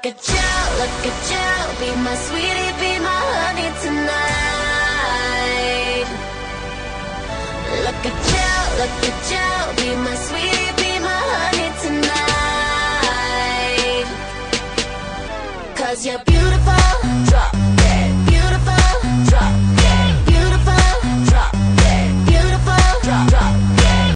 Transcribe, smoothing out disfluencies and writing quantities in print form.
at you, be my sweetie, be my honey tonight. Look at you, be my sweetie, be my honey tonight. 'Cause you're beautiful, drop